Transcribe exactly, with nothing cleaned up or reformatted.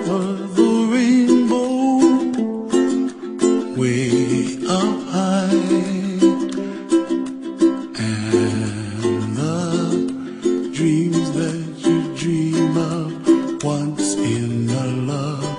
over the rainbow, way up high, and the dreams that you dream of once in a love